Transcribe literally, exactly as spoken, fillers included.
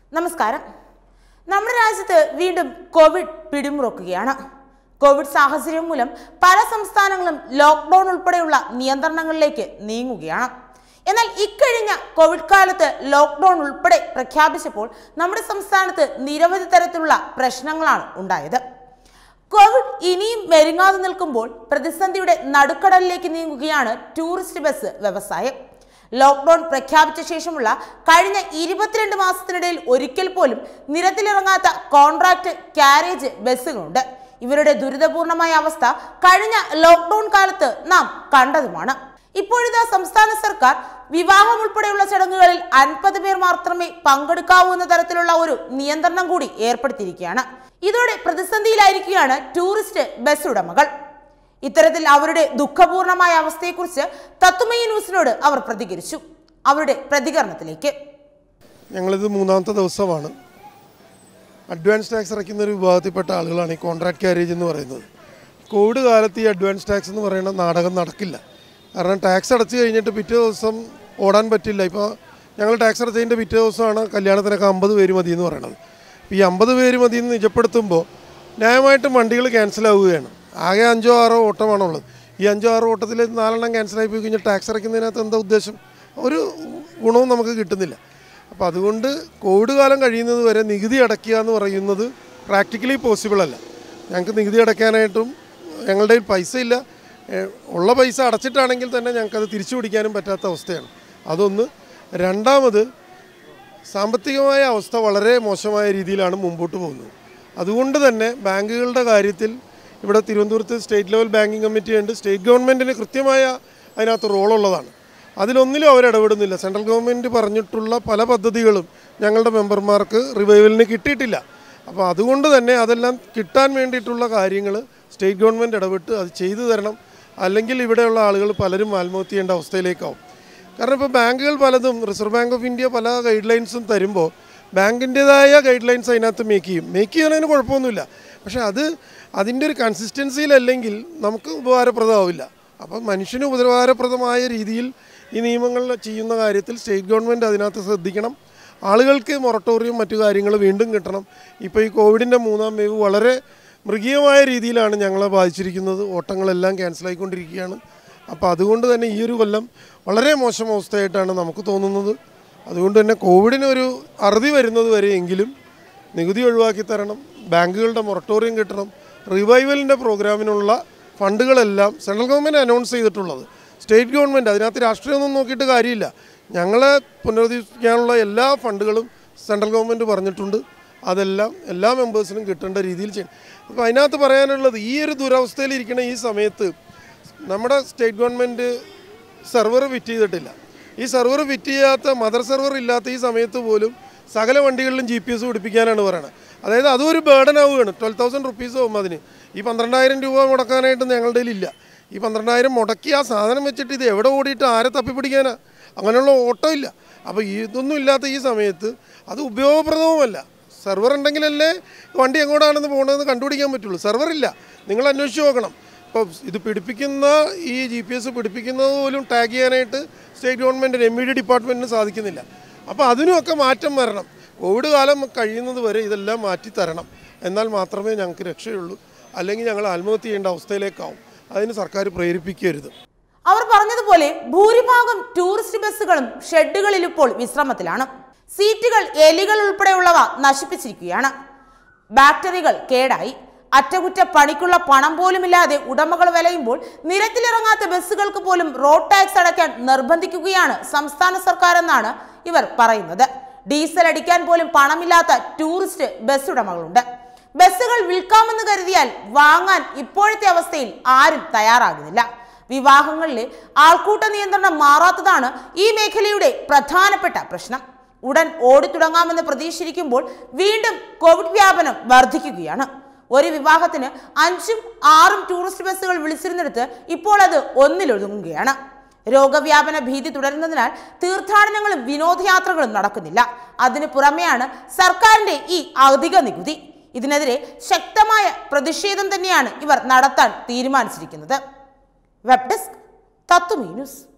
നമസ്കാരം. നമ്മുടെ രാജ്യത്ത് വീണ്ടും കോവിഡ് പിടിമുറുക്കുകയാണ്. കോവിഡ് സാഹചര്യം മൂലം പല സംസ്ഥാനങ്ങളും ലോക്ക്ഡൌൺ ഉൾപ്പെടെയുള്ള നിയന്ത്രണങ്ങളിലേക്ക് നീങ്ങുകയാണ്. എന്നാൽ ഇക്കഴിഞ്ഞ കോവിഡ് കാലത്ത് ലോക്ക്ഡൌൺ ഉൾപ്പെടെ പ്രഖ്യാപിച്ചപ്പോൾ നമ്മുടെ സംസ്ഥാനത്ത് നിരവധി തരത്തിലുള്ള പ്രശ്നങ്ങളാണ് ഉണ്ടായത്. കോവിഡ് ഇനിയും മെരുങ്ങാതെ നിൽക്കുമ്പോൾ പ്രതിസന്ധിയുടെ നടുക്കടലിലേക്ക് നീങ്ങുകയാണ് ടൂറിസ്റ്റ് ബസ് വ്യവസായം. ലോക്ക്ഡൌൺ പ്രഖ്യാപിച്ച ശേഷമുള്ള കഴിഞ്ഞ ഇരുപത്തിരണ്ട് മാസത്തിനിടയിൽ ഒരിക്കൽ പോലും നിരത്തിലിറങ്ങാത്ത കോൺട്രാക്ട് കാരേജ് ബസ്സുകളുണ്ട്. ഇവരുടെ ദുരിതപൂർണമായ അവസ്ഥ കഴിഞ്ഞ ലോക്ക്ഡൌൺ കാലത്ത് നാം കണ്ടതുമാണ്. ഇപ്പോഴിതാ സംസ്ഥാന സർക്കാർ വിവാഹം ഉൾപ്പെടെയുള്ള ചടങ്ങുകളിൽ അൻപത് പേർ മാത്രമേ പങ്കെടുക്കാവൂ എന്ന തരത്തിലുള്ള ഒരു നിയന്ത്രണം കൂടി ഏർപ്പെടുത്തിയിരിക്കുകയാണ്. ഇതോടെ പ്രതിസന്ധിയിലായിരിക്കുകയാണ് ടൂറിസ്റ്റ് ബസ് ഉടമകൾ. ഇത്തരത്തിൽ അവരുടെ ദുഃഖപൂർണമായ അവസ്ഥയെക്കുറിച്ച് തത്വമയി ന്യൂസിനോട് അവർ പ്രതികരിച്ചു. അവരുടെ പ്രതികരണത്തിലേക്ക്. ഞങ്ങളിത് മൂന്നാമത്തെ ദിവസമാണ്. അഡ്വാൻസ് ടാക്സ് അടയ്ക്കുന്ന ഒരു വിഭാഗത്തിൽപ്പെട്ട ആളുകളാണ് ഈ കോൺട്രാക്ട് കാരേജ് എന്ന് പറയുന്നത്. കോവിഡ് കാലത്ത് ഈ അഡ്വാൻസ് ടാക്സ് എന്ന് പറയുന്ന നാടകം നടക്കില്ല. കാരണം ടാക്സ് അടച്ചു കഴിഞ്ഞിട്ട് പിറ്റേ ദിവസം ഓടാൻ പറ്റില്ല. ഇപ്പോൾ ഞങ്ങൾ ടാക്സ് അടച്ചതിൻ്റെ പിറ്റേ ദിവസമാണ് കല്യാണത്തിനൊക്കെ അമ്പത് പേര് മതി എന്ന് പറയുന്നത്. അപ്പോൾ ഈ അമ്പത് പേര് മതി എന്ന് നിജപ്പെടുത്തുമ്പോൾ ന്യായമായിട്ടും വണ്ടികൾ ക്യാൻസലാവുകയാണ്. ആകെ അഞ്ചോ ആറോ ഓട്ടമാണുള്ളത്. ഈ അഞ്ചോ ആറോ ഓട്ടത്തിൽ നാലെണ്ണം ക്യാൻസലായി പോയി കഴിഞ്ഞാൽ ടാക്സ് അടയ്ക്കുന്നതിനകത്ത് എന്താ ഉദ്ദേശം? ഒരു ഗുണവും നമുക്ക് കിട്ടുന്നില്ല. അപ്പോൾ അതുകൊണ്ട് കോവിഡ് കാലം കഴിയുന്നത് വരെ നികുതി അടയ്ക്കുക എന്ന് പറയുന്നത് പ്രാക്ടിക്കലി പോസിബിൾ അല്ല. ഞങ്ങൾക്ക് നികുതി അടയ്ക്കാനായിട്ടും ഞങ്ങളുടെ പൈസ ഇല്ല. ഉള്ള പൈസ അടച്ചിട്ടാണെങ്കിൽ തന്നെ ഞങ്ങൾക്കത് തിരിച്ചു പിടിക്കാനും പറ്റാത്ത അവസ്ഥയാണ്. അതൊന്ന്. രണ്ടാമത്, സാമ്പത്തികമായ അവസ്ഥ വളരെ മോശമായ രീതിയിലാണ് മുമ്പോട്ട് പോകുന്നത്. അതുകൊണ്ട് തന്നെ ബാങ്കുകളുടെ കാര്യത്തിൽ ഇവിടെ തിരുവനന്തപുരത്ത് സ്റ്റേറ്റ് ലെവൽ ബാങ്കിങ് കമ്മിറ്റി ഉണ്ട്. സ്റ്റേറ്റ് ഗവൺമെൻറ്റിന് കൃത്യമായ അതിനകത്ത് റോളുള്ളതാണ്. അതിലൊന്നിലും അവരിടപെടുന്നില്ല. സെൻട്രൽ ഗവൺമെൻറ് പറഞ്ഞിട്ടുള്ള പല പദ്ധതികളും ഞങ്ങളുടെ മെമ്പർമാർക്ക് റിവൈവലിന് കിട്ടിയിട്ടില്ല. അപ്പോൾ അതുകൊണ്ട് തന്നെ അതെല്ലാം കിട്ടാൻ വേണ്ടിയിട്ടുള്ള കാര്യങ്ങൾ സ്റ്റേറ്റ് ഗവൺമെൻറ് ഇടപെട്ട് അത് ചെയ്തു തരണം. അല്ലെങ്കിൽ ഇവിടെയുള്ള ആളുകൾ പലരും ആത്മഹത്യ ചെയ്യേണ്ട അവസ്ഥയിലേക്കാവും. കാരണം ഇപ്പോൾ ബാങ്കുകൾ പലതും, റിസർവ് ബാങ്ക് ഓഫ് ഇന്ത്യ പല ഗൈഡ് ലൈൻസും തരുമ്പോൾ ബാങ്കിൻ്റേതായ ഗൈഡ് ലൈൻസ് അതിനകത്ത് മേക്ക് ചെയ്യും. മേക്ക് ചെയ്യുന്നതിന് കുഴപ്പമൊന്നുമില്ല. പക്ഷേ അത് അതിൻ്റെ ഒരു കൺസിസ്റ്റൻസിയിലല്ലെങ്കിൽ നമുക്ക് ഉപകാരപ്രദമാവില്ല. അപ്പം മനുഷ്യന് ഉപകാരപ്രദമായ രീതിയിൽ ഈ നിയമങ്ങൾ ചെയ്യുന്ന കാര്യത്തിൽ സ്റ്റേറ്റ് ഗവൺമെൻറ് അതിനകത്ത് ശ്രദ്ധിക്കണം. ആളുകൾക്ക് മൊറട്ടോറിയം മറ്റു കാര്യങ്ങൾ വീണ്ടും കിട്ടണം. ഇപ്പോൾ ഈ കോവിഡിൻ്റെ മൂന്നാം വേവ് വളരെ മൃഗീയമായ രീതിയിലാണ് ഞങ്ങളെ ബാധിച്ചിരിക്കുന്നത്. ഓട്ടങ്ങളെല്ലാം ക്യാൻസലായിക്കൊണ്ടിരിക്കുകയാണ്. അപ്പോൾ അതുകൊണ്ട് തന്നെ ഈ ഒരു കൊല്ലം വളരെ മോശം അവസ്ഥയായിട്ടാണ് നമുക്ക് തോന്നുന്നത്. അതുകൊണ്ട് തന്നെ കോവിഡിനൊരു അറുതി വരുന്നത് വരെയെങ്കിലും നികുതി ഒഴിവാക്കി തരണം, ബാങ്കുകളുടെ മൊറട്ടോറിയം കിട്ടണം, റിവൈവലിൻ്റെ പ്രോഗ്രാമിനുള്ള ഫണ്ടുകളെല്ലാം സെൻട്രൽ ഗവൺമെൻറ് അനൗൺസ് ചെയ്തിട്ടുള്ളത്. സ്റ്റേറ്റ് ഗവൺമെൻറ് അതിനകത്ത് രാഷ്ട്രീയമൊന്നും നോക്കിയിട്ട് കാര്യമില്ല. ഞങ്ങളെ പുനരുദ്ധരിക്കാനുള്ള എല്ലാ ഫണ്ടുകളും സെൻട്രൽ ഗവൺമെൻറ് പറഞ്ഞിട്ടുണ്ട്. അതെല്ലാം എല്ലാ മെമ്പേഴ്സിനും കിട്ടേണ്ട രീതിയിൽ ചെയ്യണം. അപ്പോൾ അതിനകത്ത് പറയാനുള്ളത്, ഈ ഒരു ദുരവസ്ഥയിലിരിക്കുന്ന ഈ സമയത്ത് നമ്മുടെ സ്റ്റേറ്റ് ഗവൺമെൻറ് സെർവർ ഫിറ്റ് ചെയ്തിട്ടില്ല. ഈ സെർവർ ഫിറ്റ് ചെയ്യാത്ത, മദർ സെർവർ ഇല്ലാത്ത ഈ സമയത്ത് പോലും സകല വണ്ടികളിലും ജി പി എസ് പിടിപ്പിക്കാനാണ് പറയുന്നത്. അതായത് അതും ഒരു ബേർഡൻ ആവുകയാണ്. ട്വൽവ് തൗസൻഡ് റുപ്പീസ് ആവും അതിന്. ഈ പന്ത്രണ്ടായിരം രൂപ മുടക്കാനായിട്ട് ഞങ്ങളുടെ ഇല്ല. ഈ പന്ത്രണ്ടായിരം മുടക്കി ആ സാധനം വെച്ചിട്ട് ഇത് എവിടെ ഓടിയിട്ട് ആരെ തപ്പിപ്പിടിക്കാനാ? അങ്ങനെയുള്ള ഓട്ടോ ഇല്ല. അപ്പോൾ ഇതൊന്നും ഇല്ലാത്ത ഈ സമയത്ത് അത് ഉപയോഗപ്രദവുമല്ല. സെർവർ ഉണ്ടെങ്കിലല്ലേ വണ്ടി എങ്ങോട്ടാണെന്ന് പോകണമെന്ന് കണ്ടുപിടിക്കാൻ പറ്റുള്ളൂ. സെർവർ ഇല്ല. നിങ്ങൾ അന്വേഷിച്ച് നോക്കണം. ഇപ്പോൾ ഇത് പിടിപ്പിക്കുന്ന ഈ ജി പി എസ് പിടിപ്പിക്കുന്നത് പോലും ടാഗ് ചെയ്യാനായിട്ട് സ്റ്റേറ്റ് ഗവൺമെൻറ്റിന്, എം ഇ ഡി ഡിപ്പാർട്ട്മെൻറ്റിന് സാധിക്കുന്നില്ല. അപ്പോൾ അതിനുമൊക്കെ മാറ്റം വരണം. കോവിഡ് കാലം കഴിയുന്നത് വരെ ഇതെല്ലാം മാറ്റി തരണം. എന്നാൽ മാത്രമേ ഞങ്ങൾക്ക് രക്ഷയുള്ളൂ. അല്ലെങ്കിൽ ഞങ്ങൾ ആത്മഹത്യ ചെയ്യേണ്ട അവസ്ഥയിലേക്കാവും. അതിന് സർക്കാർ പ്രേരിപ്പിക്കരുത്. അവർ പറഞ്ഞതുപോലെ ഭൂരിഭാഗം ടൂറിസ്റ്റ് ബസ്സുകളും ഷെഡുകളിൽ ഇപ്പോൾ വിശ്രമത്തിലാണ്. സീറ്റുകൾ എലികൾ ഉൾപ്പെടെയുള്ളവ നശിപ്പിച്ചിരിക്കുകയാണ്. ബാറ്ററികൾ കേടായി. അറ്റകുറ്റ പണിക്കുള്ള പണം പോലുമില്ലാതെ ഉടമകൾ വലയുമ്പോൾ നിരത്തിലിറങ്ങാത്ത ബസ്സുകൾക്ക് പോലും റോഡ് ടാക്സ് അടയ്ക്കാൻ നിർബന്ധിക്കുകയാണ് സംസ്ഥാന സർക്കാർ എന്നാണ് ഇവർ പറയുന്നത്. ഡീസൽ അടിക്കാൻ പോലും പണമില്ലാത്ത ടൂറിസ്റ്റ് ബസ് ഉടമകളുണ്ട്. ബസ്സുകൾ വിൽക്കാമെന്ന് കരുതിയാൽ വാങ്ങാൻ ഇപ്പോഴത്തെ അവസ്ഥയിൽ ആരും തയ്യാറാകുന്നില്ല. വിവാഹങ്ങളിലെ ആൾക്കൂട്ട നിയന്ത്രണം മാറാത്തതാണ് ഈ മേഖലയുടെ പ്രധാനപ്പെട്ട പ്രശ്നം. ഉടൻ ഓടിത്തുടങ്ങാമെന്ന് പ്രതീക്ഷിച്ചിരിക്കുമ്പോൾ വീണ്ടും കോവിഡ് വ്യാപനം വർദ്ധിക്കുകയാണ്. ഒരു വിവാഹത്തിന് അഞ്ചും ആറും ടൂറിസ്റ്റ് ബസ്സുകൾ വിളിച്ചിരുന്നിടത്ത് ഇപ്പോൾ അത് ഒന്നിലൊതുങ്ങുകയാണ്. രോഗവ്യാപന ഭീതി തുടരുന്നതിനാൽ തീർത്ഥാടനങ്ങളും വിനോദയാത്രകളും നടക്കുന്നില്ല. അതിന് പുറമെയാണ് സർക്കാരിന്റെ ഈ അധിക നികുതി. ഇതിനെതിരെ ശക്തമായ പ്രതിഷേധം തന്നെയാണ് ഇവർ നടത്താൻ തീരുമാനിച്ചിരിക്കുന്നത്. Web desk Tatwamayi news.